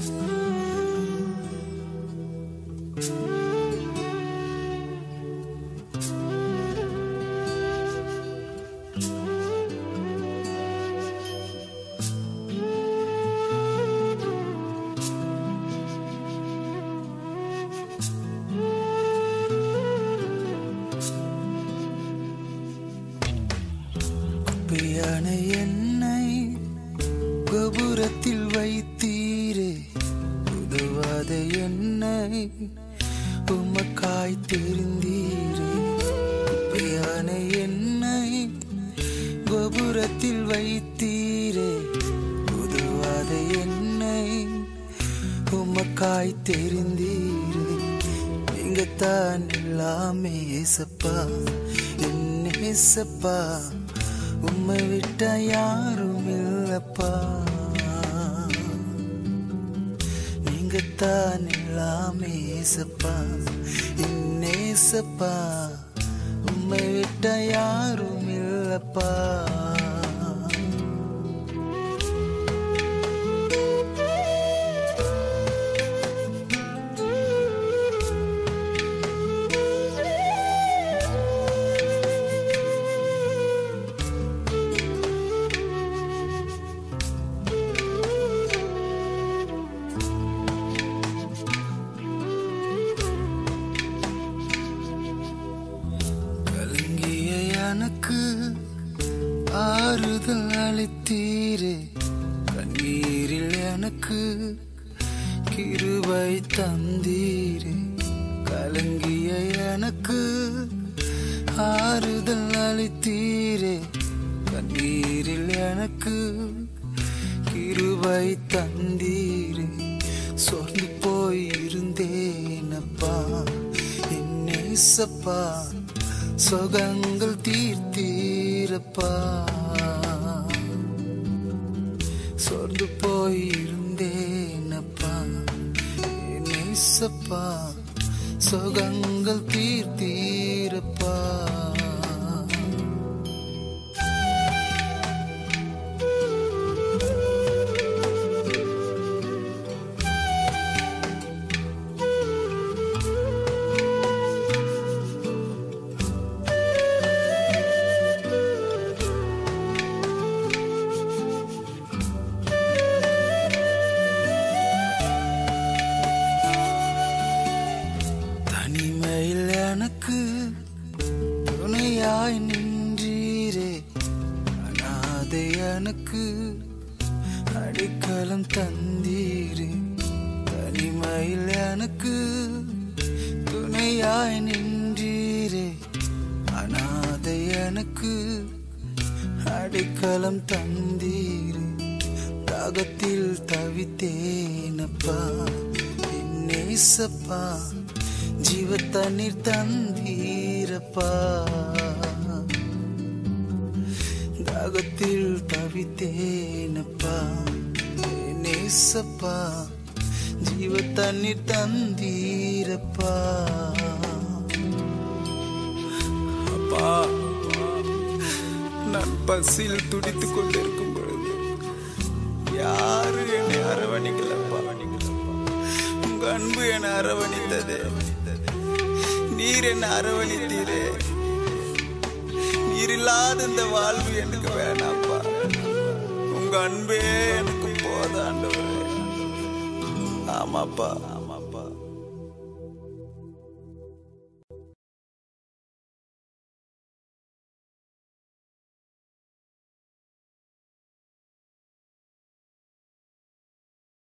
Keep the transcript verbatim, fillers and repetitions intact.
பியானை என்னை கோபுரத்தில் வைத்தீரே, உதவாத என்னை உமக்காய் தெரிந்தீரே. பியானை என்னை கோபுரத்தில் வைத்தீரே, உதவாத என்னை உமக்காய் தெரிந்தீரே. நீங்க தான் எல்லாமே ஏசப்பா, என் ஏசப்பா, உம்மை விட்ட யாரும் இல்லப்பா. நீங்க தான் எல்லாமே ஏசப்பா, என் ஏசப்பா, உம்மை விட்ட யாரும் இல்லப்பா. எனக்கு ஆறுதல் அளித்தீரே, கண்ணீரில் எனக்கு கிருபை தந்தீரே. கலங்கிய எனக்கு ஆறுதல் அளித்தீரே, கண்ணீரில் எனக்கு கிருபை தந்தீரே. சோர்ந்து போயிருந்தேனப்பா, என் ஏசப்பா, சோகங்கள் தீர்த்தீரப்பா. சோர்ந்து போயிருந்தேனப்பா, என் ஏசப்பா, சோகங்கள் தீர்த்தீரப்பா. தனிமையில் எனக்கு துணையாய் நின்றீரே, அநாதை எனக்கு அடிக்கலம் தந்தீரே. தனிமையில் எனக்கு துணையாய் நின்றீரே, அநாதை எனக்கு அடிக்கலம் தந்தீரே. தாகத்தில் தவித்தேனப்பா, என் ஏசப்பா, ஜீவ தண்ணீர் தந்தீரப்பா. தாகத்தில் தவித்தேனப்பா, என் ஏசப்பா, ஜீவ தண்ணீர் தந்தீரப்பா. அப்பா, நான் பசியில் துடித்துக் கொண்டிருக்கும் பொழுது யாரு என்னை அரவணிக்கலப்பா. உங்க அன்பு என்னை அரவணித்ததே, நீர் என்ன அரவணித்தீரே. நீர் இல்லாத இந்த வாழ்வு எனக்கு வேணாப்பா, உங்க அன்பே எனக்கு போதாண்டவரே. ஆமாப்பா.